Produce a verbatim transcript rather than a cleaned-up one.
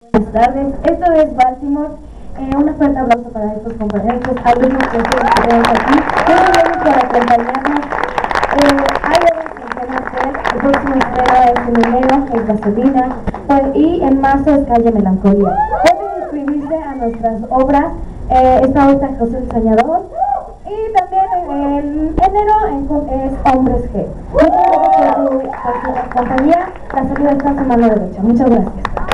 Buenas tardes, esto es Baltimore. Eh, un fuerte aplauso para estos compañeros, estos alumnos que están aquí. Muchas gracias por acompañarnos. Eh, hay obras que van a hacer. El próximo estreno es en enero, en Gasolina, pues, y en marzo es Calle Melancolía. Pueden inscribirse a nuestras obras. Eh, esta otra es José el Soñador. Y también en enero en, es Hombres G. Muchas gracias por su, por su compañía. La salida está a su mano derecha. Muchas gracias.